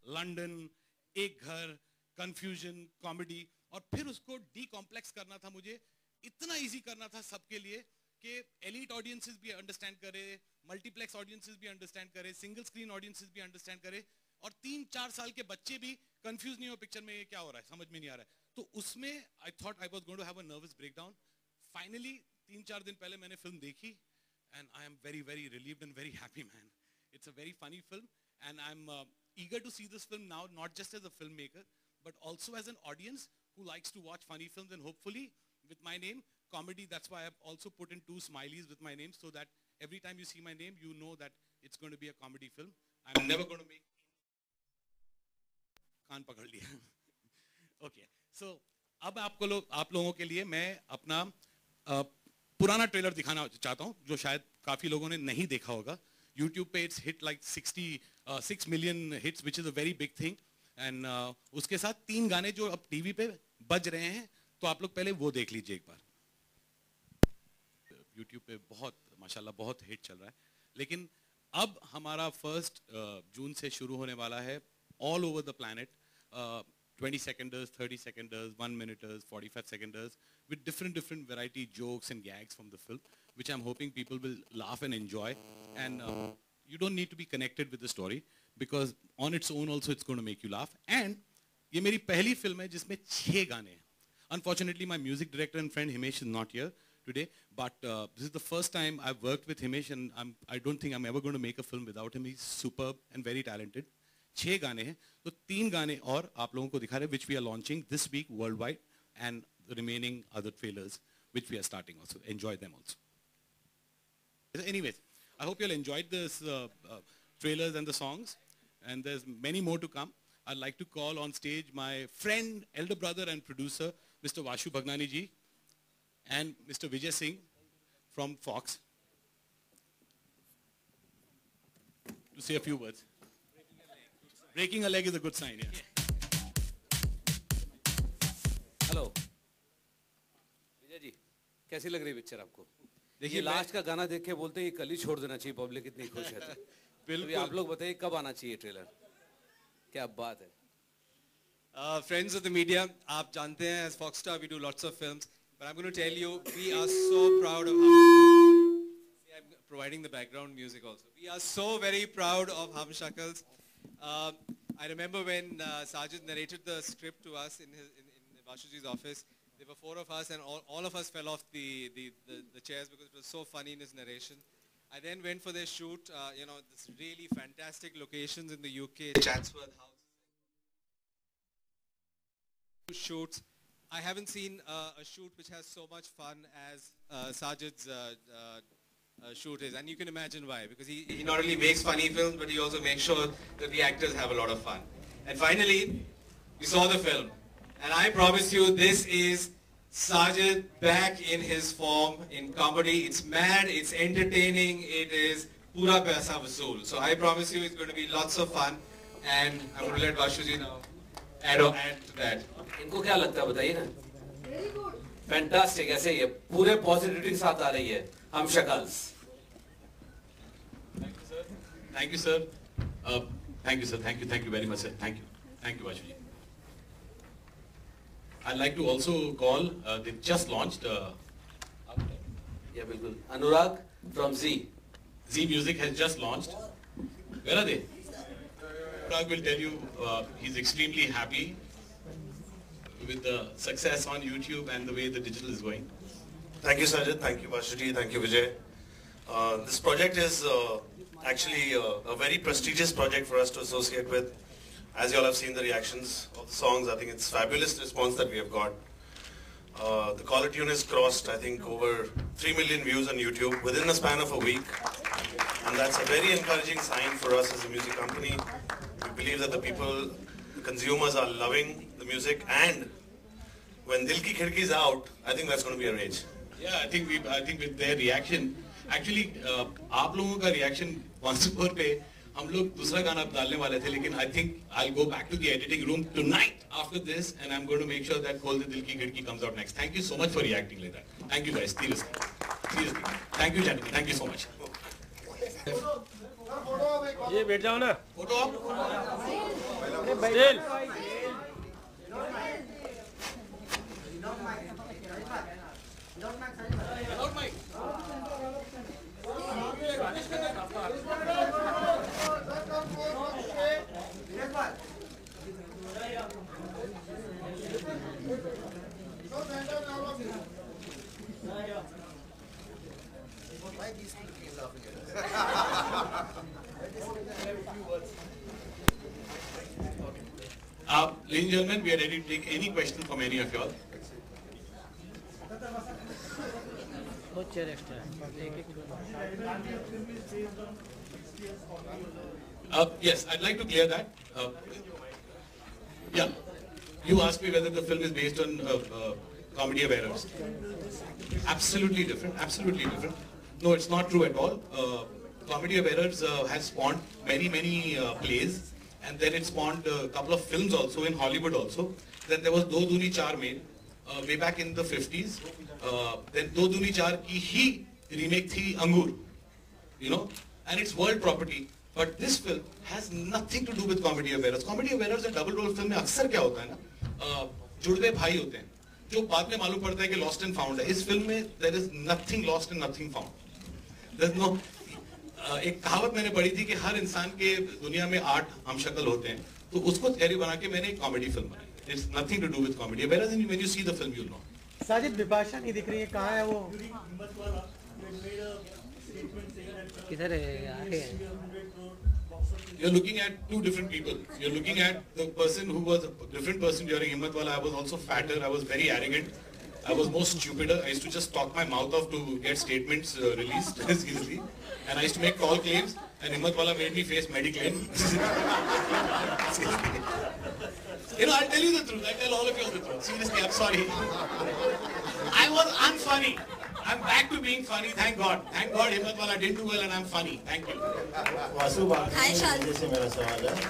London, एक घर, confusion, comedy, और फिर उसको डीकॉम्प्लेक्स करना था मुझे, इतना इजी करना था सबके लिए कि एलीट ऑडियंसेस भी अंडरस्टैंड करे, मल्टीप्लेक्स ऑडियंसेस भी अंडरस्टैंड करे, सिंगल स्क्रीन ऑडियंसेस भी अंडरस्टैंड करे, और 3-4 साल के बच्चे भी कंफ्यूज नहीं हो पिक्चर में ये क्या हो रहा है, समझ में नहीं आ रहा है. तो उसमें I thought I was going to have a nervous breakdown. Finally 3-4 दिन पहले मैंने फिल्म देखी, and I am very very relieved and very happy man. It's a very funny film, and I am eager to see this film now, not just as a filmmaker but also as an audience who likes to watch funny films, and hopefully with my name, comedy. That's why I've also put in 2 smileys with my name, so that every time you see my name, you know that it's going to be a comedy film. I'm never going to make कान पकड़ लिया. Okay, so अब आप लोगों के लिए मैं अपना पुराना ट्रेलर दिखाना चाहता हूँ, जो शायद काफी लोगों ने नहीं देखा होगा. YouTube पे it's hit like 6 million hits, which is a very big thing. And उसके साथ 3 गाने जो अब टीवी पे बज रहे हैं, तो आप लोग पहले वो देख लीजिए एक बार. YouTube पे बहुत माशाल्लाह बहुत हिट चल रहा है. लेकिन अब हमारा 1 जून से शुरू होने वाला है all over the planet, 20 seconders, 30 seconders, 1 minuters, 45 seconders, with different variety jokes and gags from the film, which I'm hoping people will laugh and enjoy. And you don't need to be connected with the story, because on its own also it's going to make you laugh. And ये मेरी पहली film है जिसमें 6 गाने हैं. Unfortunately, my music director and friend Himesh is not here today, but this is the first time I've worked with Himesh, and I don't think I'm ever going to make a film without him. He's superb and very talented. 6 गाने हैं, तो 3 गाने और आप लोगों को दिखा रहे हैं, which we are launching this week worldwide, and the remaining other trailers which we are starting also. Enjoy them also. Anyways, I hope you all enjoyed this trailers and the songs, and there's many more to come. I'd like to call on stage my friend, elder brother and producer, Mr. Vashu Bhagnani ji, and Mr. Vijay Singh from Fox, to say a few words. Breaking a leg is a good sign, yeah. Hello Vijay ji, कैसी लग रही picture आपको? देखिए last का गाना देख के बोलते हैं कल ही छोड़ देना चाहिए, पब्लिक इतनी खुश है. बिल्कुल. आप लोग बताइए कब आना चाहिए ट्रेलर? क्या बात है. Friends of the media, आप जानते हैं as Foxstar we do lots of films, but I'm going to tell you we are so proud of I'm providing the background music also. We are so very proud of Hum Shakals. I remember when Sajid narrated the script to us in Vashuji's office. There were 4 of us, and all of us fell off the chairs because it was so funny in his narration. I then went for their shoot, this really fantastic locations in the UK, Chatsworth House. Shoots. I haven't seen a shoot which has so much fun as Sajid's shoot is, and you can imagine why, because he not only makes funny films, but he also makes sure that the actors have a lot of fun. And finally, we saw the film, and I promise you this is Sajid back in his form in comedy. It's mad, it's entertaining, it is pura paisa vasool. So I promise you it's going to be lots of fun, and I'm going to let Vashuji now add to that. इनको क्या लगता है बताइए ना. Fantastic. ऐसे ही है, पूरे positivity के साथ आ रही है हम शक्ल्स. Thank you, sir. Thank you, sir. Thank you very much, sir. Thank you, Vashuji. I'd like to also call. They've just launched. Yeah, बिल्कुल. Anurag from Z. Z Music has just launched. Where are they? Anurag will tell you he's extremely happy with the success on YouTube and the way the digital is going. Thank you, Sajid. Thank you, Vashuji. Thank you, Vijay. This project is actually a very prestigious project for us to associate with. As you all have seen the reactions of the songs, I think it's fabulous response that we have got. The caller tune has crossed, I think, over 3 million views on YouTube within the span of a week. And that's a very encouraging sign for us as a music company. We believe that the people, the consumers are loving the music, and when Dil Ki Khidki is out, I think that's going to be a rage. Yeah, I think with their reaction, actually, आप लोगों का reaction once more पे हम लोग दूसरा गाना डालने वाले थे, लेकिन I think I'll go back to the editing room tonight after this, and I'm going to make sure that Khol De Dil Ki Khidki comes out next. Thank you so much for reacting like that. Thank you guys, seriously. Thank you, gentlemen. Thank you so much. ये बैठ जाओ ना. Photo आप Ladies and gentlemen, we are ready to take any question from any of y'all. Yes, I'd like to clear that. Yeah, you asked me whether the film is based on Comedy of Errors. Absolutely different, absolutely different. No, it's not true at all. Comedy of Errors has spawned many plays, and then it spawned a couple of films also in Hollywood also. Then there was Do Duni Char made way back in the 50s. Then Do Duni Char ki hi remake thi Angur, you know, and it's world property. But this film has nothing to do with Comedy of Errors. Comedy of Errors and double role film में अक्सर क्या होता है ना, जुड़वे भाई होते हैं, जो बाद में मालूम पड़ता है कि lost and found है. इस फिल्म में there is nothing lost and nothing found. There's no एक कहावत मैंने पढ़ी थी कि हर इंसान के दुनिया में 8 हमशक्ल होते हैं, तो उसको थियरी बना के मैंने एक कॉमेडी फिल्म बनाई. It's nothing to do with comedy. Whereas when you see the film, you'll know. Sajid Bipasha नहीं दिख रही है, कहाँ है वो? किधर है? आगे है. You're looking at two different people. You're looking at the person who was a different person during Himmatwala. I was also fatter. I was very arrogant. I was more stupider. I used to just talk my mouth off to get statements released as easily. And I used to make tall claims. And Himmatwala made me face Mediclaim. You know, I'll tell you the truth. I tell all of you the truth. Seriously, I'm sorry. I was unfunny. I'm back to being funny. Thank God. Thank God Himmatwala didn't do well and I'm funny. Thank you. Vasu बागनानी से मेरा सवाल है.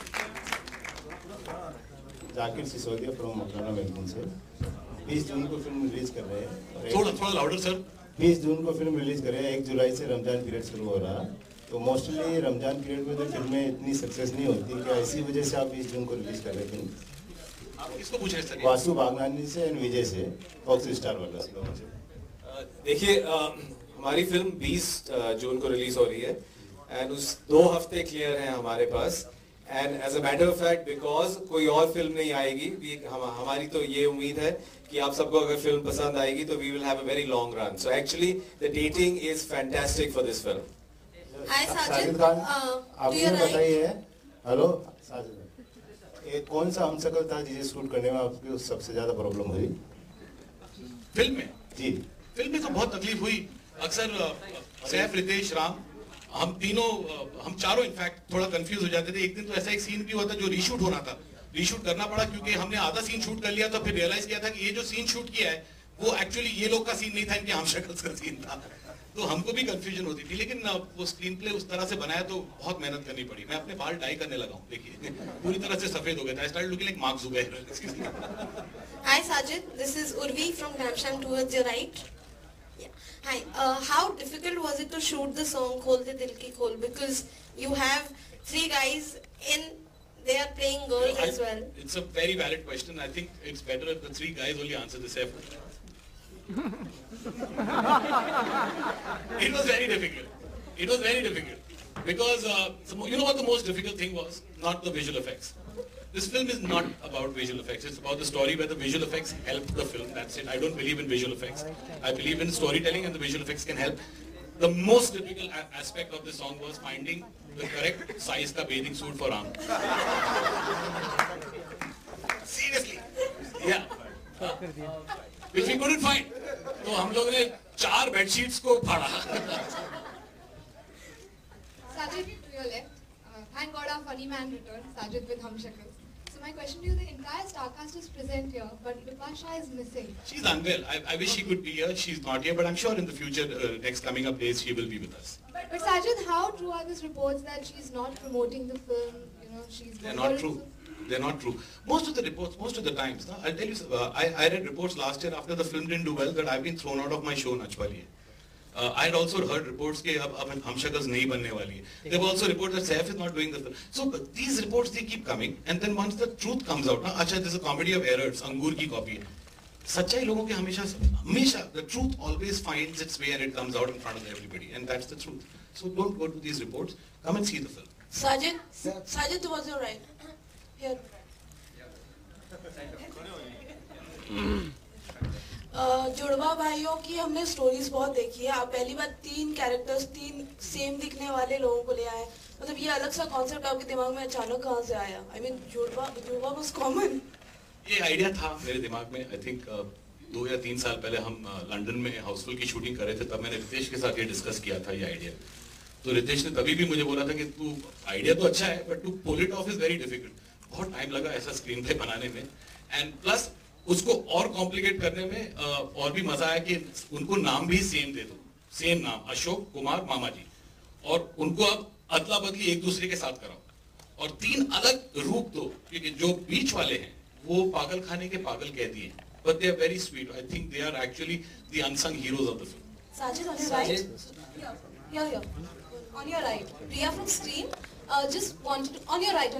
Zakir Sisodia from Makrana Melbourne से 20 जून को film release कर रहे हैं. थोड़ा लाउडर सर. 20 जून को फिल्म रिलीज कर रहे हैं. 1 जुलाई से रमजान पीरियड शुरू हो रहा. तो मोस्टली रमजान पीरियड में तो फिल्में इतनी सक्सेस नहीं होती, क्या इसी वजह से आप 20 जून को रिलीज कर रहे हैं? आप किसको पूछ रहे हैं? वासु बागनानी से एंड विजय से, फॉक्स स्टार वाला से. देखिए, हमारी फिल्म 20 जून को रिलीज हो रही है एंड उस 2 हफ्ते क्लियर हैं हमारे पास. And as a matter of fact, because कोई और फिल्म नहीं आएगी, हमारी तो ये उम्मीद है कि आप सबको अगर फिल्म पसंद आएगी तो we will have a very long run. So actually the dating is fantastic for this film. Sajid Khan, आप ये बताइए. हेलो साजिद, कौन सा हमशक्ल था जिसे शूट करने में आपको सबसे ज्यादा प्रॉब्लम हुई फिल्म में? जी, फिल्म में तो बहुत तकलीफ हुई. अक्सर सैफ, रितेश, राम, हम चारों इनफैक्ट थोड़ा कंफ्यूज हो जाते थे. एक दिन तो ऐसा एक सीन भी हुआ था जो रीशूट होना था. रीशूट करना पड़ा क्योंकि हमने आधा सीन शूट कर लिया था. फिर रियलाइज किया था कि ये जो सीन शूट किया है वो एक्चुअली ये लोग का सीन नहीं था, इनके हमशक्ल का सीन था. तो हमको भी कंफ्यूजन होती थी. लेकिन वो स्क्रीन प्ले उस तरह से बनाया तो बहुत मेहनत करनी पड़ी. मैं अपने बाल डाई करने लगा हूँ. देखिए, पूरी तरह से सफेद हो गए थे. I started looking like Mark Zuckerberg. Hi Sajid, this is Urvi from Ramsham Towards Your Right. Yeah. Hi. How difficult was it to shoot the song Khol De Dil Ki Khol? Because you have 3 guys they are playing girls as well. It's a very valid question. I think it's better if the 3 guys only answer this. It was very difficult. It was very difficult. Because, you know what the most difficult thing was? Not the visual effects. This film is not about visual effects. It's about the story where the visual effects help the film. That's it. I don't believe in visual effects. I believe in storytelling and the visual effects can help. The most difficult aspect of this song was finding the correct size ka bathing suit for Ram. Seriously. Yeah. Which we couldn't find. तो हम लोग ने 4 bedsheets को फाड़ा. Sajid, to your left. Thank God our funny man returned, Sajid with Humshakal. So my question to you, the entire star cast is present here, but Bipasha is missing. She's unwell. I wish she could be here. She's not here, but I'm sure in the future, next coming up days, she will be with us. But Sajid, how true are these reports that she's not promoting the film? You know, she's. They're not true. They're not true. Most of the reports, most of the times, I'll tell you, I read reports last year after the film didn't do well that I've been thrown out of my show, Nachwaliye. I had also heard reports कि अब हम शक्ल नहीं बनने वाली है. There were also reports that Saif is not doing the film. So these reports they keep coming, and then once the truth comes out, अच्छा this is a comedy of errors, अंगूर की कॉपी है. सच्चाई लोगों के हमेशा the truth always finds its way and it comes out in front of everybody, and that's the truth. So don't go to these reports. Come and see the film. Sajid towards your right. Here. जुड़वा भाइयों की हमने stories बहुत देखी है. आप पहली बार 3 characters 3 same दिखने वाले लोगों को ले आए. मतलब ये अलग सा कॉन्सेप्ट आपके दिमाग में अचानक कहाँ से आया? I mean जुड़वा was common. ये आइडिया था मेरे दिमाग में. आई थिंक 2 या 3 साल पहले हम लंदन में हाउसफुल की शूटिंग कर रहे थे. तब मैंने रितेश के साथ ये डिस्कस किया था ये आइडिया. तो रितेश ने तभी भी मुझे बोला था कि तू आइडिया तो अच्छा है but to pull it off is very difficult. बहुत टाइम लगा ऐसा स्क्रीन प्ले बनाने में. एंड प्लस उसको और कॉम्प्लिकेट करने में और भी मजा आया कि उनको नाम भी सेम दे दो. सेम नाम अशोक कुमार मामा जी, और उनको अब अदला बदली एक दूसरे के साथ कराओ और 3 अलग रूप दो. क्योंकि जो बीच वाले हैं वो पागल खाने के पागल कह दिए, but they are very sweet. I think they are actually the unsung heroes of the film. Sajid on your right. Here. On your right. Priya from Screen. Just wanted to, on your right.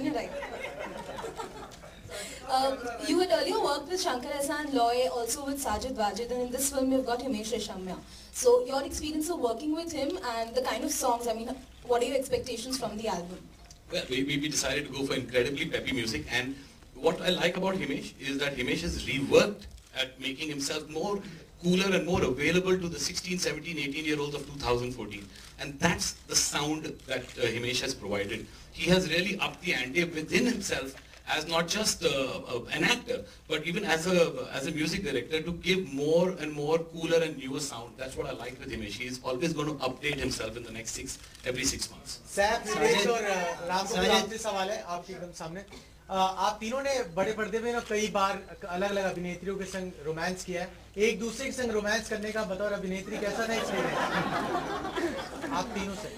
You had earlier worked with Shankar Ehsaan Loy, also with Sajid Wajid, and in this film you've got Himesh Reshamya. So your experience of working with him and the kind of songs, I mean, what are your expectations from the album? Well, we decided to go for incredibly peppy music, and what I like about Himesh is that Himesh has reworked at making himself more cooler and more available to the 16, 17, 18-year-olds of 2014. And that's the sound that Himesh has provided. He has really upped the ante within himself as not just an actor, but even as a music director, to give more and more cooler and newer sound. That's what I like with Himesh. He is always going to update himself in the next every 6 months. Saif, Nitesh और राम को आपसे सवाल है आपके एकदम सामने. आप तीनों ने बड़े पर्दे में ना कई बार अलग अलग अभिनेत्रियों के संग रोमांस किया है. एक दूसरे के संग रोमांस करने का बतौर अभिनेत्री कैसा था एक्सपीरियंस आप तीनों से?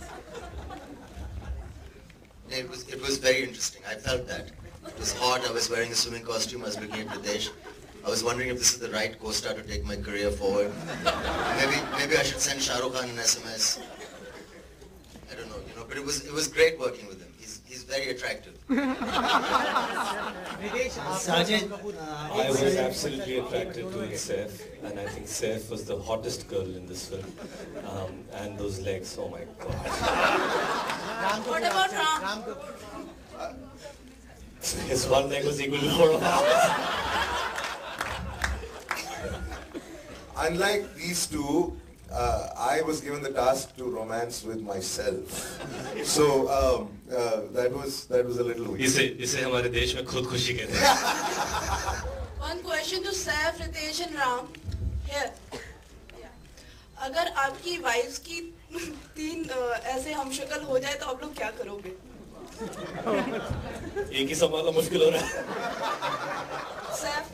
It was very interesting. I felt that. It was hot. I was wearing a swimming costume. I was looking at Ritesh. I was wondering if this is the right co-star to take my career forward. Maybe I should send Shah Rukh Khan an SMS. I don't know, but it was great working with him. He's very attractive. Sajid, I was absolutely attracted to Saif, and I think Saif was the hottest girl in this film. And those legs, oh my God. What about Ram? His one leg was equal to 4 of ours. Unlike these two, I was given the task to romance with myself. So that was a little weird. इसे हमारे देश में खुद खुशी कहते हैं. One question to Saif, Ritesh and Ram. Here. अगर आपकी वाइफ्स की 3 ऐसे हमशक्ल हो जाए तो आप लोग क्या करोगे? एक ही संभालना मुश्किल हो रहा है. Saif.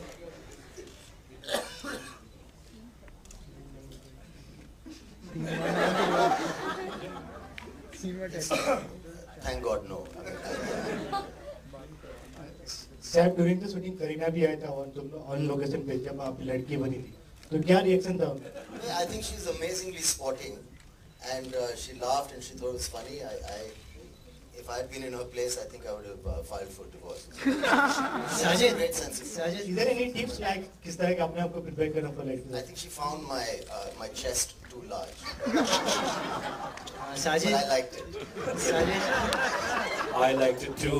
Thank God, no. Saif, during the shooting Kareena भी आया था ऑन लोकेशन पे जब आप लड़की बनी थी, तो क्या रिएक्शन था उनका? I think she's amazingly sporting, and she laughed and she thought it was funny. If I had been in her place, I think I would have filed for divorce. Sajid, great sense of humor. is there any tips like किस तरह के अपने आप को prepare करना for लड़की? I think she found my chest too large. Sajid, but I liked it. Sajid, I liked it too.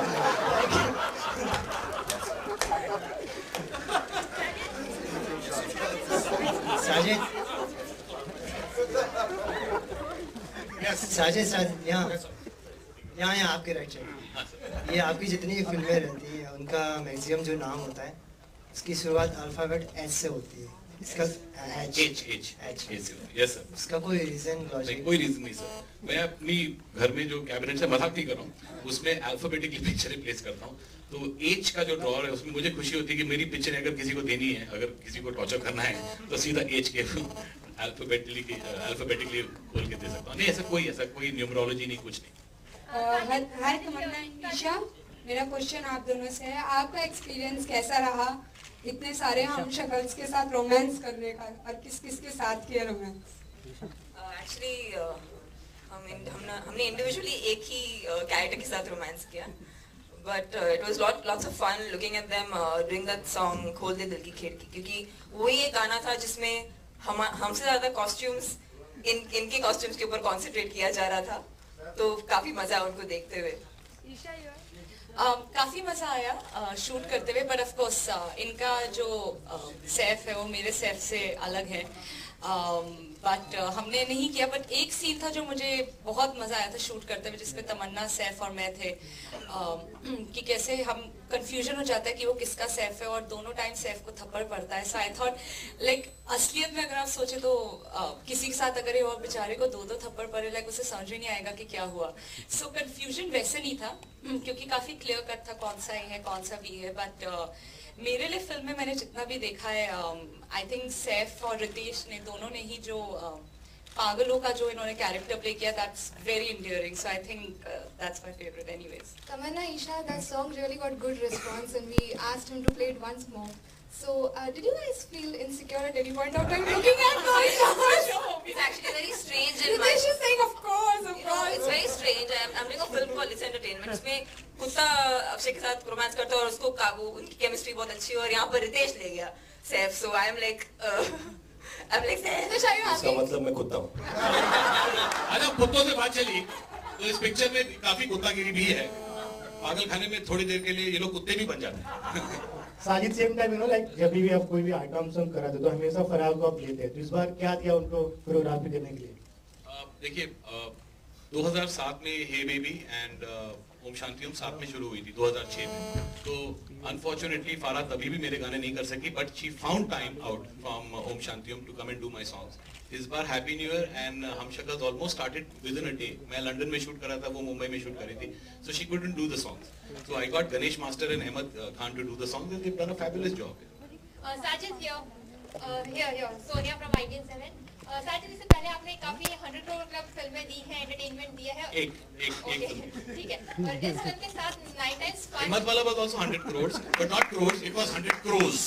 Sajid, यहाँ आपके राइट साइड. ये आपकी जितनी फिल्में रहती हैं उनका मैक्सिमम जो नाम होता है उसकी शुरुआत अल्फाबेट एच से होती है. इसका H. Yes sir. इसका कोई रीजन लॉजिक? कोई रीजन नहीं सर. मैं अपनी घर में जो कैबिनेट से मजाक नहीं कर रहा हूँ, उसमें अल्फाबेटिकली पिक्चर प्लेस करता हूँ. तो H का जो ड्रॉअर है उसमें मुझे खुशी होती है कि मेरी पिक्चर अगर किसी को देनी है, अगर किसी को टॉर्चर करना है तो सीधा H के अल्फाबेटिकली खोल के दे सकता हूँ. नहीं ऐसा कोई न्यूमरोलॉजी नहीं, कुछ नहीं. हाय तमन्ना ईशा, मेरा क्वेश्चन आप दोनों से है. आपका एक्सपीरियंस कैसा रहा इतने सारे हम शक्ल्स के साथ रोमांस करने का, और किस किस के साथ किया रोमांस? एक्चुअली हमने इंडिविजुअली एक ही कैरेक्टर के साथ रोमांस किया, but it was lots of fun looking at them doing that song खोल दे दिल की खिड़की, क्योंकि वही एक गाना था जिसमें हमसे ज्यादा कॉस्ट्यूम्स इनके कॉस्ट्यूम्स के ऊपर कॉन्सेंट्रेट किया जा रहा था, तो काफी मजा उनको देखते हुए। काफी मजा आया शूट करते हुए, पर ऑफ कोर्स इनका जो सैफ है वो मेरे सैफ से अलग है, बट हमने नहीं किया। बट एक सीन था जो मुझे बहुत मजा आया था शूट करते हुए, जिसमें तमन्ना, सैफ और मैं थे, कि कैसे हम कंफ्यूजन हो जाता है कि वो किसका सैफ है, और दोनों टाइम सैफ को थप्पड़ पड़ता है। सो आई थॉट लाइक असलियत में अगर आप सोचे तो किसी के साथ अगर ये और बेचारे को दो थप्पड़ पड़े, लाइक उसे समझ ही नहीं आएगा कि क्या हुआ। सो कंफ्यूजन वैसे नहीं था, क्योंकि काफी क्लियर कट था कौन सा ए है कौन सा बी है। बट मेरे लिए फिल्म में मैंने जितना भी देखा है, आई थिंक सैफ और रितेश ने दोनों ने ही जो पागलों का जो इन्होंने कैरेक्टर प्ले किया, that's very endearing, so I think that's my favorite anyways. Tamanna, Isha, that song really got good response and we asked him to play it once more. So did you guys feel insecure at any point of time looking at my It's actually very strange in my... Ritesh is saying of course. It's very strange. I'm doing a film called It's Entertainment. इसमें कुत्ता अक्षय के साथ romance करता है और उसको काबू, उनकी केमिस्ट्री बहुत अच्छी है, और यहाँ पर रितेश ले गया सैफ, so I'm like इसका मतलब मैं कुत्ता हूँ। अच्छा, कुत्तों से बात चली तो इस पिक्चर में काफी कुत्तागिरी भी है। पागल खाने में थोड़ी देर के लिए ये लोग कुत्ते भी बन जाते हैं। साजिद सेम टाइम लाइक जब भी आप कोई भी आइटम सॉन्ग कराते तो हमेशा फराह को आप लेते हैं, तो इस बार क्या दिया उनको कोरियोग्राफी करने के लिए? देखिए 2007 में हे बेबी एंड ओम शांति ओम साथ में शुरू हुई थी 2006 में, तो अनफॉर्चुनेटली फारा तभी भी मेरे गाने नहीं कर सकी, but she found time out from Om Shanti Om to come and do my songs. इस बार हैप्पी न्यू ईयर एंड हम शक्ल almost started within a day. मैं लंदन में शूट कर रहा था, वो मुंबई में शूट कर रही थी, so she couldn't do the songs, so I got Ganesh Master and Ahmed Khan to do the songs, and they've done a fabulous job. Sajid here, Sonia from ITN7. Sajid, इससे पहले आपने काफी 100 crore club फिल्में दी हैं, entertainment दिया है। एक ठीक है, और इस फिल्म के साथ 9 times 5. Ahmed wala was also 100 crores, but not crores, it was 100 crores.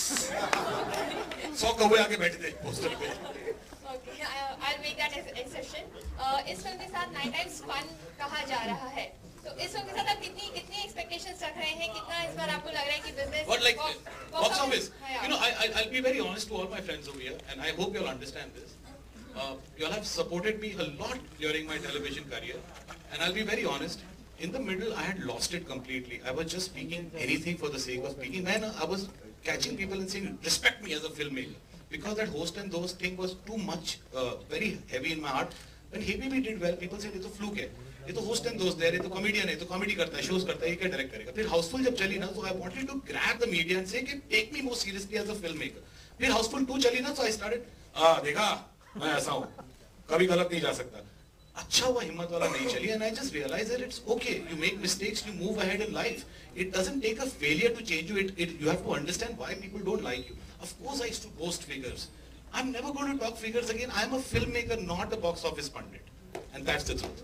100 कौवे आके बैठे थे पोस्टर पे। Okay, I'll make that exception. इस फिल्म के साथ 9 times fun कहा जा रहा है, तो इस फिल्म के साथ आप कितनी एक्सपेक्टेशंस रख रहे हैं, कितना इस बार आपको लग रहा है कि business What like box office? You know, I'll be very honest to all my friends over here, and I hope you'll understand this. You all have supported me a lot during my television career, and I'll be very honest. In the middle, I had lost it completely. I was just speaking anything for the sake of speaking. Man, I was catching people and saying, "Respect me as a filmmaker," because that host and those thing was too much, very heavy in my heart. When Hey Baby did well, people said, "ये तो fluke है, ये तो host and those there, ये तो comedian है, ये तो comedy करता है, shows करता है, ये क्या direct करेगा?" फिर Houseful जब चली ना, so I wanted to grab the media and say, "Take me more seriously as a filmmaker." फिर Houseful 2 चली ना, so I started, देखा, मैं ऐसा हूँ, कभी गलत नहीं जा सकता। अच्छा हुआ हिम्मत वाला नहीं चली, and I just realized that it's okay. You make mistakes, you move ahead in life. It doesn't take a failure to change you. You have to understand why people don't like you. Of course, I used to boast figures. I'm never going to talk figures again. I'm a filmmaker, not a box office pundit, and that's the truth.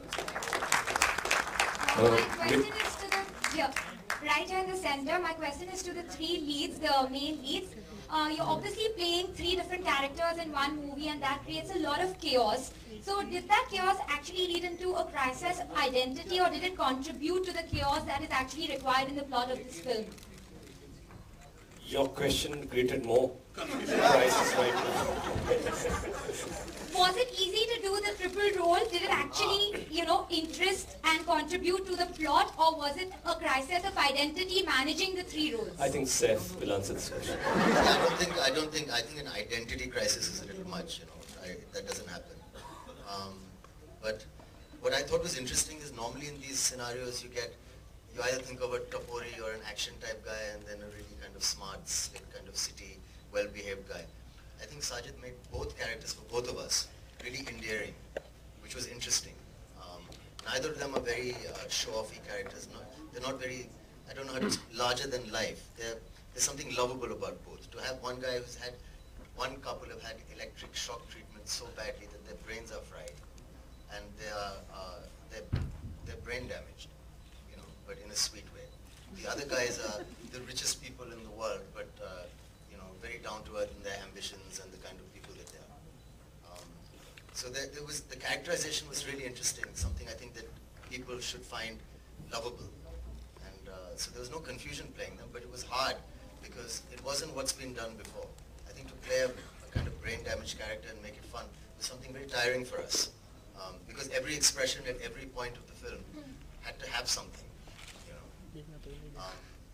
My question is to the right here in the center. My question is to the 3 leads, the main leads. You're obviously playing 3 different characters in one movie, and that creates a lot of chaos. So did that chaos actually lead into a crisis of identity, or did it contribute to the chaos that is actually required in the plot of this film? Your question created more crisis right now. Was it easy to do the triple role? Did it actually, interest and contribute to the plot, or was it a crisis of identity managing the 3 roles? I think Seth will answer this question. I think an identity crisis is a little much, that doesn't happen. But what I thought was interesting is normally in these scenarios you either think of a Tapori or an action type guy and then a really kind of smart, slick kind of city, well-behaved guy. I think Sajid made both characters for both of us really endearing, which was interesting. Neither of them are very show-offy characters. They're not very, I don't know how to, larger than life. There's something lovable about both. To have one guy one couple have had electric shock treatment so badly that their brains are fried and they're brain damaged, but in a sweet way. The other guys are the richest people in the world, but very down to earth in their ambitions and the kind of people that they are. So the characterization was really interesting, something I think that people should find lovable. And so there was no confusion playing them, but it was hard because it wasn't what's been done before. I think to play a kind of brain damaged character and make it fun was something very tiring for us. Because every expression at every point of the film had to have something, you know.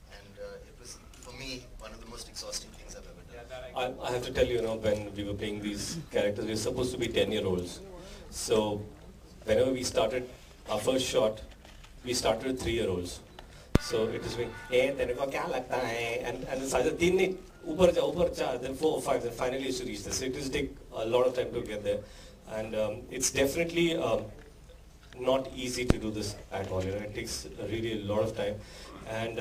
It was, for me, one of the most exhausting things I've ever done. I have to tell you, you know, when we were playing these characters, we were supposed to be 10-year-olds. So whenever we started our first shot, we started with 3-year-olds. So it was being, hey, तेरे को क्या लगता है? And Sajid, 3 नहीं, ऊपर जा, then 4 or 5, then finally used to reach this. So it does take a lot of time to get there. And it's definitely not easy to do this at all. You know, it takes really a lot of time. And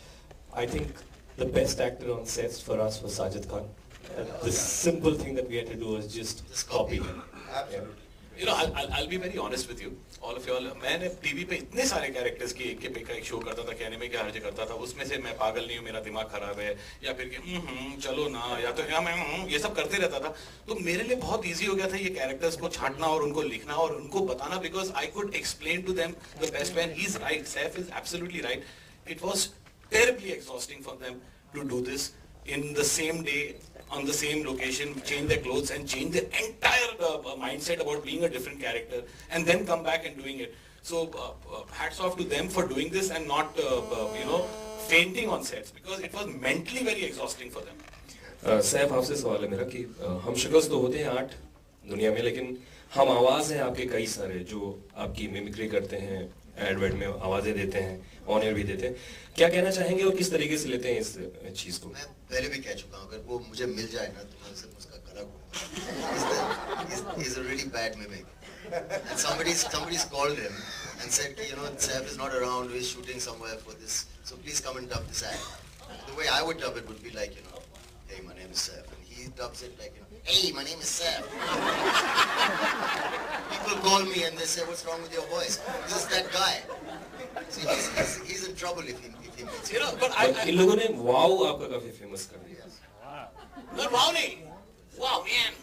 I think the best actor on sets for us was Sajid Khan. The simple thing that we had to do was just copy him. Absolutely. You know, I'll be very honest with you, all of you all. मैंने TV पे इतने सारे characters की एक पे का एक show करता था, कहने में क्या हर्ज करता था, उसमें से मैं पागल नहीं हूँ, मेरा दिमाग खराब है, या फिर कि चलो ना, या तो या मैं ये सब करते रहता था. तो मेरे लिए बहुत इजी हो गया था ये कैरेक्टर्स को छांटना और उनको लिखना और उनको बताना, because I could explain to them the best when he's right. Saif is absolutely right. It was terribly exhausting for them to do this in the same day, on the same location, change their clothes and change their entire mindset about being a different character, and then come back and doing it. So hats off to them for doing this and not you know, fainting on sets, because it was mentally very exhausting for them. Saif आपसे सवाल है मेरा कि हम शक्ल्स तो होते हैं 8 दुनिया में, लेकिन हम आवाज़ हैं आपके कई सारे जो आपकी मिमिक्री करते हैं, एडवर्ट में आवाज़ें देते हैं, ऑन एयर भी देते हैं. क्या कहना चाहेंगे और किस तरीके से लेते हैं इस चीज़ को? मैं पहले भी कह चुका हूँ, अगर वो मुझे मिल जाए ना तो मैं सिर्फ उसका गला घूमूंगा. He's a really bad mimic. And somebody's called him and said, you know, Saif is not around, he's shooting somewhere for this, so please come and dub this act. The way I would dub it would be like, you know, hey, my name is Saif. And he dubs it like, you know, hey, my name is Saif. People call me and they say, what's wrong with your voice? This is that guy. So he's in trouble if he meets you. You know, but इन लोगों ने वाव आपका काफी famous कर दिया. Not wow नहीं, wow man.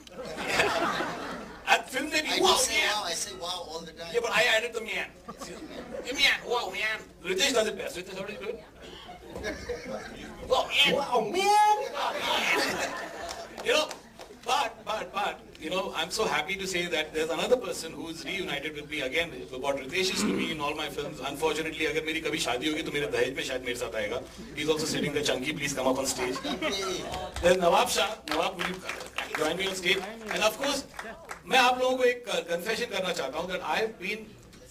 At film में भी wow man. I say wow all the time. Yeah, but I added the man. Yeah, man, wow man. Ritesh does it best. Ritesh, how do you do it? Wow man. Wow man. You know, but, you know, I'm so happy to say that there's another person who's reunited with me again. What Ritesh is to me in all my films. Unfortunately, अगर मेरी कभी शादी होगी तो मेरे दहेज में शायद मेरे साथ आएगा. He's also sitting there. Chunky, please come up on stage. There's Nawab Shah. Nawab, will you join me on stage? And of course, मैं आप लोगों को एक confession करना चाहता हूँ that I've been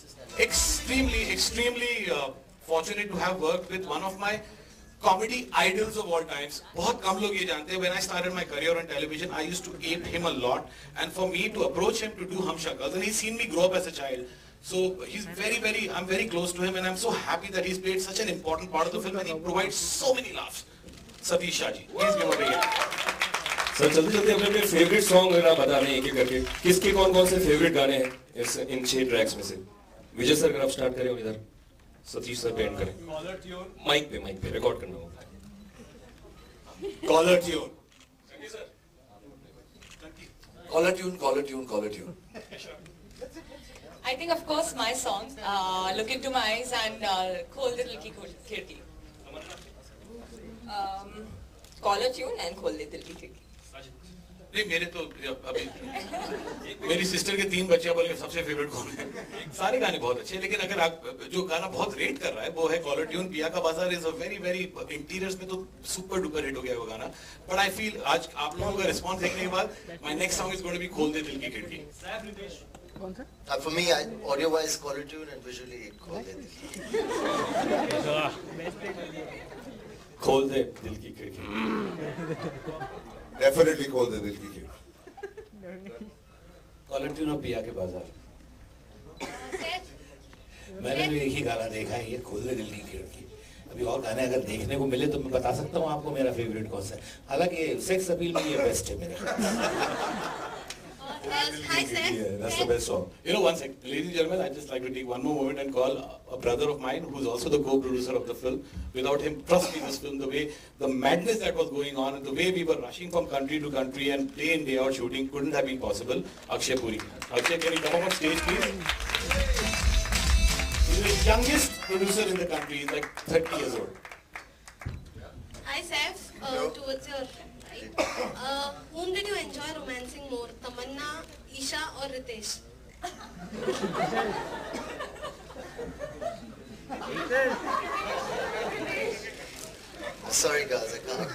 extremely fortunate to have worked with one of my comedy idols of all times. बहुत कम लोग ये जानते हैं. When I started my career on television, I used to ape him a lot, and for me to approach him to do Hum Shakals, and he's seen me grow up as a child. So he's I'm very close to him, and I'm so happy that he's played such an important part of the film, and he provides so many laughs. Satish Shah ji, please give him a hand. Sir चलते अपने favourite song अगर आप बता रहे हैं एक एक करके, किसके कौन से फेवरेट गाने हैं इन 6 ट्रैक्स में से? विजय सर अगर आप स्टार्ट करें और इधर सतीश सर पे एंड करें. माइक पे रिकॉर्ड करना होगा. Caller tune. Caller tune. I think of course my songs, Look Into My Eyes and Khol De Dil Ki Khidki. Caller tune and Khol De Dil Ki Khidki. नहीं मेरे तो अभी मेरी sister के 3 बच्चे बोले सबसे फेवरेट कौन है. सारे गाने बहुत अच्छे हैं, लेकिन अगर आप जो गाना बहुत रेट कर रहा है वो है कॉलर ट्यून. पिया का बाजार इज अ वेरी इंटीरियर्स में तो सुपर डुपर हिट हो गया वो गाना. बट आई फील आज आप लोगों का रिस्पांस देखने के बाद my next song is going to be खोल दे दिल की खिड़की. For me, audio wise Caller Tune and visually Khol De Dil Ki Khidki. खोल दे दिल की खिड़की. Definitely Khol De Dil Ki Khidki. Caller tune और पिया के बाजार. मैंने भी एक ही गाना देखा है, ये खोल दे दिल की खिड़की. अभी और गाने अगर देखने को मिले तो मैं बता सकता हूँ आपको मेरा फेवरेट कौन सा है. हालांकि सेक्स अपील में ये बेस्ट है मेरा. Hi, Seth. Yeah, that's the best song. You know, one second. Ladies and gentlemen, I'd just like to take one more moment and call a brother of mine who's also the co-producer of the film. Without him, trust me, this film, the way, the madness that was going on and the way we were rushing from country to country and day in, day out shooting couldn't have been possible. Akshay Puri. Akshay, can you come up on stage, please? He's the youngest producer in the country. He's like 30 years old. Hi, Seth. Towards your right. Whom did you enjoy romancing more, Tamanna, Isha, or Ritesh? Sorry guys, I can't.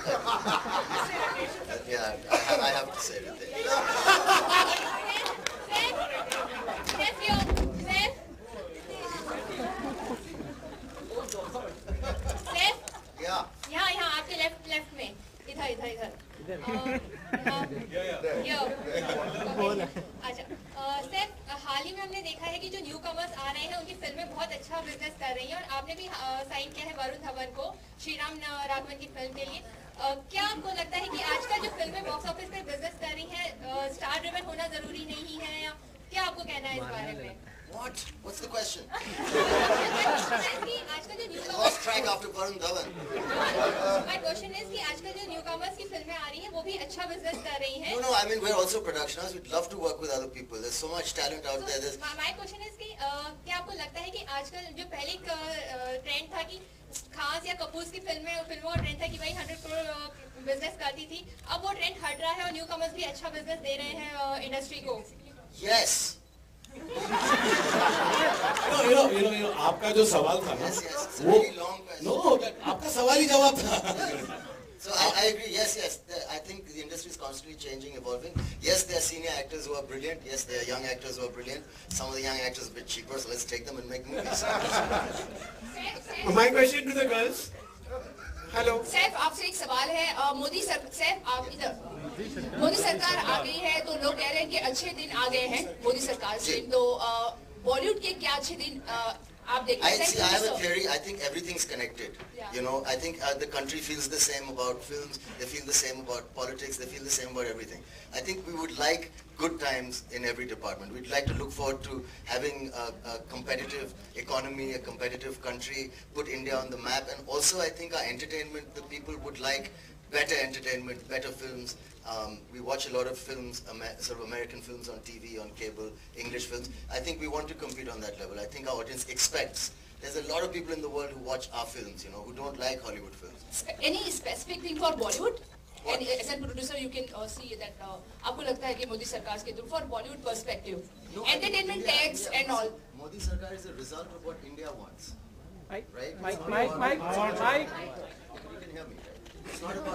Yeah, I have to say Ritesh. यहाँ यहाँ आपके left में इधर इधर इधर अच्छा sir हाल ही में हमने देखा है कि जो न्यू कमर्स आ रहे हैं उनकी फिल्में बहुत अच्छा बिजनेस कर रही हैं और आपने भी साइन किया है वरुण धवन को श्रीराम राघवन की फिल्म के लिए क्या आपको लगता है कि आजकल जो फिल्में बॉक्स ऑफिस पे बिजनेस कर रही हैं स्टार ड्रिवन होना जरूरी नहीं है या क्या आपको कहना है इस बारे में? What? What's the question? आजकल जो new Lost track after Varun Dhawan. My question is कि आजकल जो न्यूकमर्स की फिल्में आ रही हैं वो भी अच्छा बिजनेस कर रही हैं. No, I mean we're also productioners. We'd love to work with other people. There's so much talent out there. My question is कि क्या आपको लगता है कि आजकल जो पहले ट्रेंड था कि खास या कपूर की फिल्मों का ट्रेंड था कि भाई 100 करोड़ बिजनेस करती थी अब वो ट्रेंड हट रहा है और न्यूकमर्स भी अच्छा बिजनेस दे रहे हैं इंडस्ट्री को. Yes. You know, आपका जो सवाल था ना, वो no, आपका सवाल ही जवाब था. So I agree. Yes. I think the industry is constantly changing, evolving. Yes, there are senior actors who are brilliant. Yes, there are young actors who are brilliant. Some of the young actors are a bit cheaper, so let's take them and make movies. My question to the girls. Hello Saif आपसे एक सवाल है मोदी सरकार आ गई है तो लोग कह रहे हैं कि अच्छे दिन आ गए हैं मोदी सरकार से तो बॉलीवुड के क्या अच्छे दिन आप देखते हैं? I have a theory. I think everything's connected. Yeah. You know, I think the country feels the same about films. They feel the same about politics. They feel the same about everything. I think we would like good times in every department. We'd like to look forward to having a competitive economy, a competitive country, put India on the map. And also I think our entertainment, the people would like better entertainment, better films. We watch a lot of films, sort of American films on TV, on cable, English films. I think we want to compete on that level. I think our audience expects. There's a lot of people in the world who watch our films, you know, who don't like Hollywood films. Any specific thing for Bollywood? And as a producer, you can see that आपको लगता है कि मोदी सरकार के through for Bollywood perspective, entertainment tax and all. Modi Sarkar is a result of what India wants, right? Mike. You can hear me. It's not about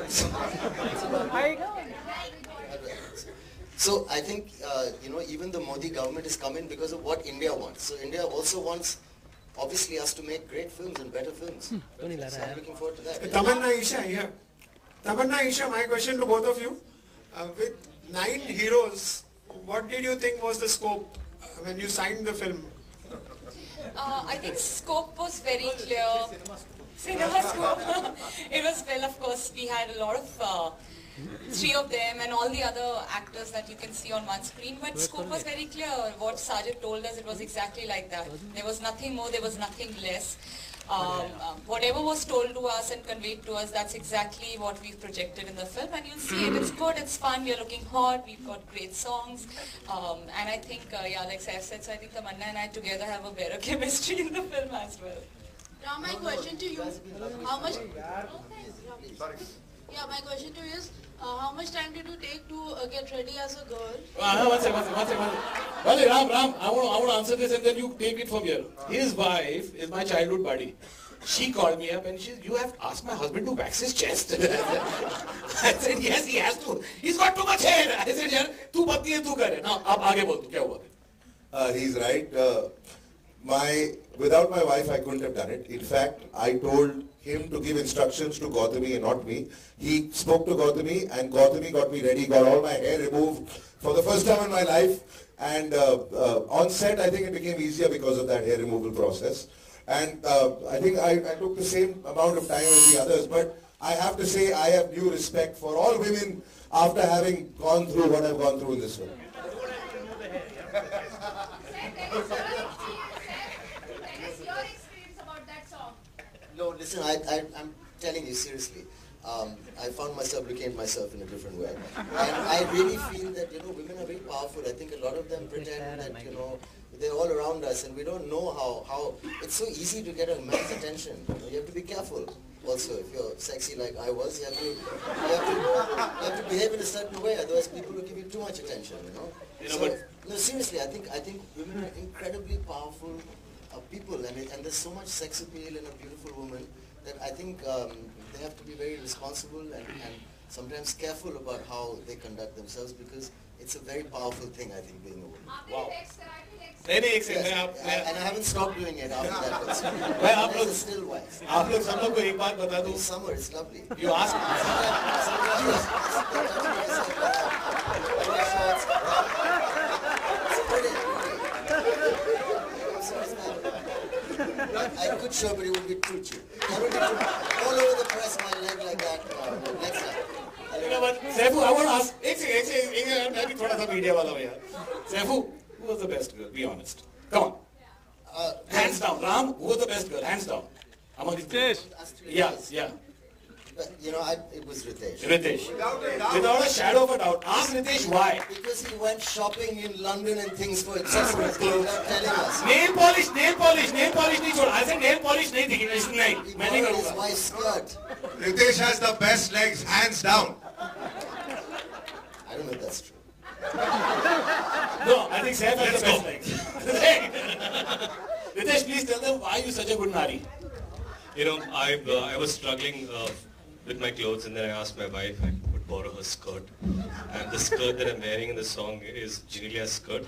So I think you know, even the Modi government is coming because of what India wants. So India also wants, obviously, us to make great films and better films. So I'm looking forward to that. Tamanna Isha here. Tamanna Isha, my question to both of you. With 9 heroes, what did you think was the scope when you signed the film? I think scope was very clear. Cinema scope. It was, well, of course, we had a lot of 3 of them and all the other actors that you can see on one screen, but scope was very clear. What Sajid told us, it was exactly like that. There was nothing more, there was nothing less. Whatever was told to us and conveyed to us, that's exactly what we've projected in the film, and you'll see it. It's good, it's fun, we're looking hot, we've got great songs, and I think, yeah, like Saif said, so I think Tamanna and I together have a better chemistry in the film as well. Now my question to you, how much... Yeah, my question to you is, how much time did you take to get ready as a girl? One second. Well, Ram, I want to answer this and then you take it from here. His wife is my childhood buddy. She called me up and she said, you have asked my husband to wax his chest. I said, yes, he has to. He's got too much hair. I said, yaar, tu patti hai, tu kare. Now, ab aage bol, kya hua? He's right. Without my wife, I couldn't have done it. In fact, I told him to give instructions to Gautami and not me. He spoke to Gautami and Gautami got me ready, got all my hair removed for the first time in my life. And on set, I think it became easier because of that hair removal process. And I think I took the same amount of time as the others. But I have to say, I have due respect for all women after having gone through what I've gone through in this film. your experience about that song. No, listen, I'm telling you seriously. I found myself looking at myself in a different way. And I really feel that, women are very powerful. I think a lot of them pretend that, they're all around us and we don't know how it's so easy to get a man's attention. You have to be careful. Also, if you're sexy like I was, you have to behave in a certain way, otherwise people will give you too much attention, No, seriously, I think women are incredibly powerful people, and there's so much sex appeal in a beautiful woman that I think they have to be very responsible and sometimes careful about how they conduct themselves, because it's a very powerful thing, I think, being a woman. Wow. Yes, and I haven't stopped doing it after that. मैं आप लोग still wise. आप लोग सब लोग को एक बात बता दूं. Summer, it's lovely. You ask. I could show, but it would be too cheap. I would all over the press my leg like that. Next time. Saifu, I want to ask. एक second मैं भी थोड़ा सा media वाला हूँ यार. Saifu, who was the best girl? Be honest. Come on. Hands down. Ram, who was the best girl? Hands down. Among Ritesh. Yeah. But, it was Ritesh. Ritesh. Without a shadow of a doubt. Ask Ritesh why. Because he went shopping in London and things for accessories without telling us. Nail polish नहीं छोड़ा. I said nail polish नहीं दिखी नहीं. मैं नहीं करूँगा. His wife's skirt. Ritesh has the best legs, hands down. I don't know if that's true. No, I think Saif has the best legs. Ritesh, please tell them why you such a good nari. I was struggling with my clothes, and then I asked my wife if I could borrow her skirt. And the skirt that I'm wearing in the song is Genelia's skirt.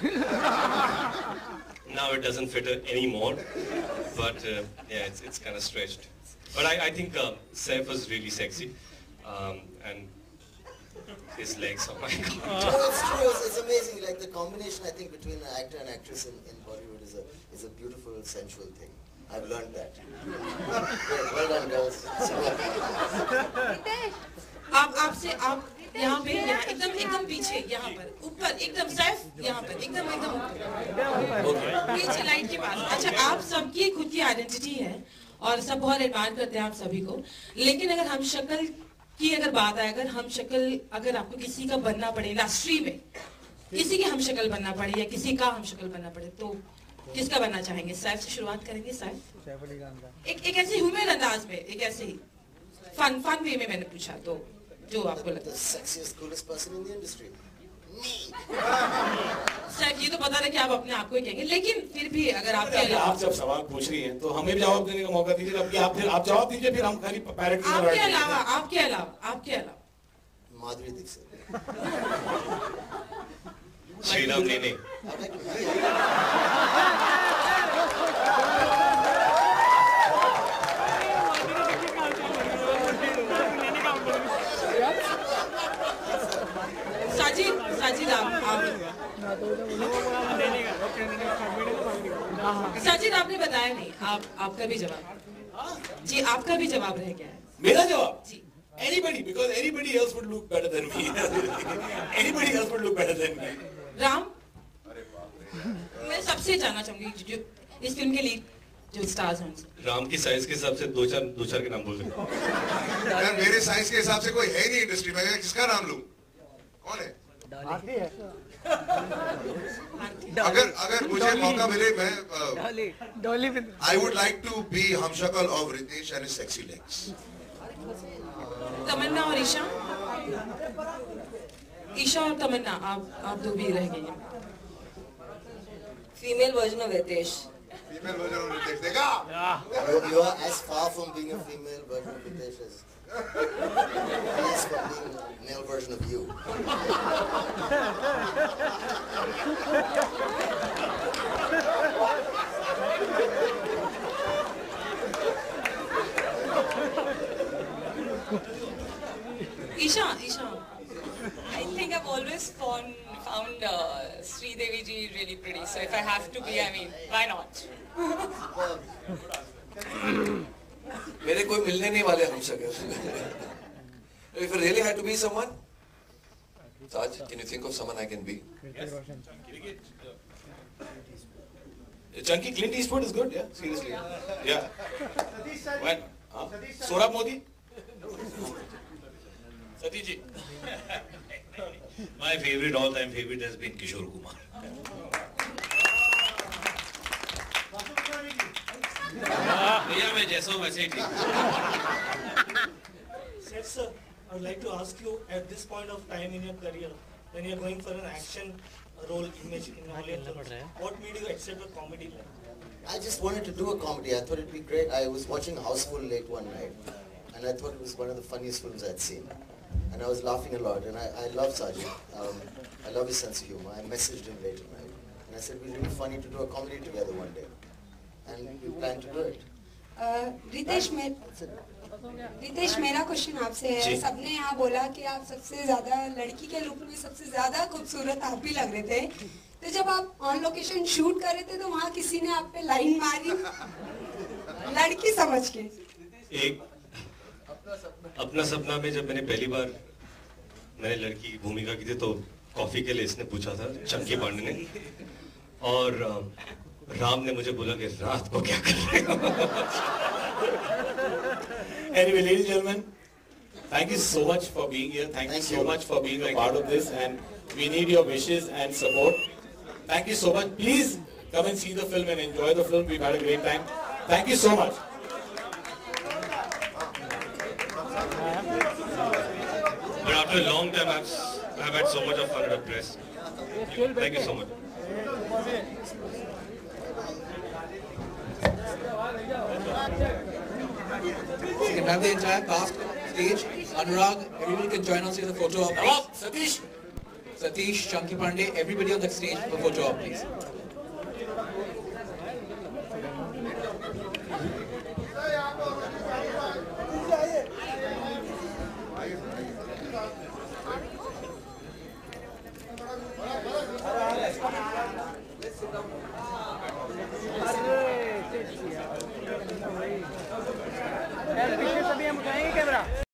Now it doesn't fit her anymore, but it's kind of stretched. But I think Saif was really sexy, and his legs, oh my God. No, it's true. It's amazing. Like the combination, I think, between an actor and actress in Bollywood is a beautiful, sensual thing. I've learned that. Well done, girls. आप यहाँ पे एकदम पीछे यहाँ पर ऊपर एकदम सैफ यहाँ पर एकदम पीछे लाइन के पास. अच्छा, आप सबकी खुद की आइडेंटिटी है और सब बहुत एडमायर करते हैं आप सभी को, लेकिन अगर हम शक्ल की बात आए, अगर आपको किसी का बनना पड़े इंडस्ट्री में, किसी की हम शक्ल बनना पड़े या किसी का हम शक्ल बनना पड़े, तो किसका बनना चाहेंगे? सैफ से शुरुआत करेंगे. सैफ एक ऐसे ह्यूमन अंदाज में, एक ऐसे ही फन वे में मैंने पूछा, तो जो आपको लगता है sexiest, coolest person in the industry. Saif, ये तो पता है कि आप अपने आप को ही कहेंगे, लेकिन फिर भी अगर आप जब सवाल पूछ रही हैं तो हमें भी जवाब देने का मौका दीजिए. आप जवाब दीजिए, फिर हम खाली पैरेट आपके अलावा माधुरी दीक्षित. श्रीराम ने साजिद, आपने बताया नहीं. आपका भी जवाब जी, आपका भी जवाब रह गया है. मेरा जवाब जी, anybody, because anybody else would look better than me. Anybody else would look better than me. Ram, मैं सबसे जानना चाहूंगी जो इस फिल्म के लीड जो स्टार्स हैं. राम की साइज के हिसाब से दो चार के नाम बोल रहे. यार मेरे साइज के हिसाब से कोई है नहीं इंडस्ट्री में, किसका नाम लूं? कौन है? अगर मुझे मौका मिले, मैं I would like to be हमशक्ल of Ritesh and his sexy legs. तमन्ना और ईशा और तमन्ना, आप दो भी रह गई हैं. Female version of Ritesh. Female version of Ritesh. देखा? You are as far from being a female version of Ritesh as he is from being a male version of you. Esha, I think I've always found Sridevi ji really pretty. So if I have to be, I mean, why not? मेरे कोई मिलने नहीं वाले हम शक्ल. If I really had to be someone, Saj, can you think of someone I can be? Chunky Clint Eastwood is good, yeah, seriously. Yeah. When? Saurabh Modi? Satish ji. My favorite, all-time favorite has been Kishore Kumar. भैया मैं जैसा हूँ वैसे ही ठीक. Sir, I would like to ask you, at this point of time in your career, when you are going for an action role image in Hollywood films, what made you accept a comedy role? I just wanted to do a comedy. I thought it'd be great. I was watching Houseful late one night, and I thought it was one of the funniest films I'd seen. And I was laughing a lot, and I love Sajid. I love his sense of humor. I messaged him late at night, and I said, it'd be really funny to do a comedy together one day. And we plan to do it. Ritesh मेरा question आपसे है. सबने यहाँ बोला कि आप सबसे ज्यादा लड़की के लुक में सबसे ज्यादा खूबसूरत आप ही लग रहे थे. तो जब आप ऑन लोकेशन शूट कर रहे थे तो वहाँ किसी ने आप पे लाइन मारी लड़की समझ के. एक अपना सपना में जब मैंने पहली बार मैंने लड़की की भूमिका की थी तो कॉफी के लिए इसने पूछा था, चंकी पांडे ने, और राम ने मुझे बोला कि रात को क्या कर रहे हो. Anyway, ladies and gentlemen, thank you so much for being here. Thank you so much for being a part of this, and we need your wishes and support. Thank you so much. Please come and see the film and enjoy the film. We've had a great time. Thank you so much. But after a long time, I've had so much of fun at the press. Thank you so much. You can have the entire cast stage. Anurag, everybody can join us in the photo op, please. Satish, Chunky Pandey, everybody on the stage for the photo op, please. पीछे सभी हम उठाएंगे camera.